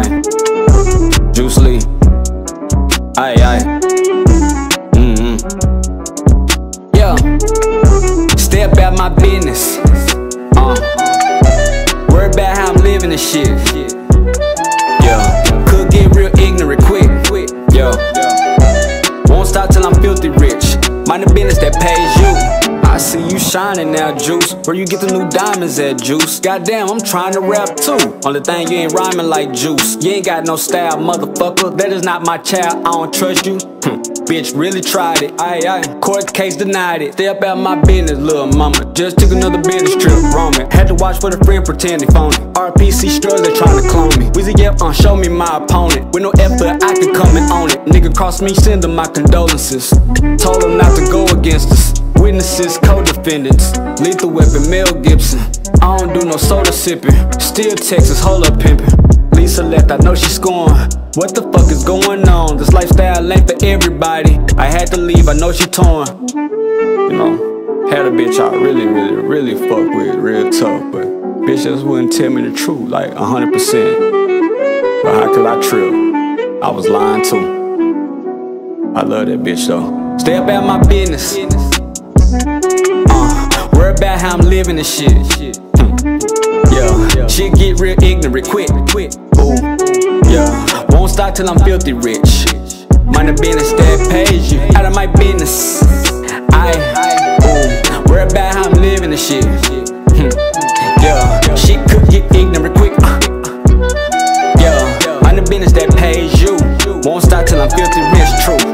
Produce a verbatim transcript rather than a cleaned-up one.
aye. Juise Lee. Aye, aye. Mm-hmm. Yeah. Stay about my business. Uh. Worry about how I'm living and shit. Yeah. Could get real ignorant quick. Yeah. Won't stop till I'm filthy rich. Mind the business that pays you. I see you shining now, Juise. Where you get the new diamonds at, Juise? Goddamn, I'm trying to rap too. Only thing you ain't rhyming like Juise. You ain't got no style, motherfucker. That is not my child, I don't trust you. Hm. Bitch, really tried it. Aye, aye. Court case denied it. Stay up out my business, little mama. Just took another business trip, roaming. Had to watch for the friend pretend they phony. R P C struggles, they trying to clone me. Weezy, yep, uh, show me my opponent. With no effort, I can come and own it. Nigga cross me, send them my condolences. Told them not to go against us. Witnesses, co-defendants. Lethal weapon, Mel Gibson. I don't do no soda sipping. Still Texas, hold up pimping. Lisa left, I know she's scoring. What the fuck is going on? This lifestyle ain't for everybody. I had to leave, I know she torn. You know, had a bitch I really, really, really fuck with, real tough. But bitch just wouldn't tell me the truth, like a hundred percent. But how could I trip? I was lying too. I love that bitch though. Stay about my business. Uh, worry about how I'm living and shit. Hmm. Yeah, shit get real ignorant quick. Ooh, yeah, won't stop till I'm filthy rich. Mind the business that pays you. Out of my business. I, ooh, worry about how I'm living and shit. Hmm. Yeah, shit could get ignorant quick. Uh, yeah, mind the business that pays you. Won't stop till I'm filthy rich. True.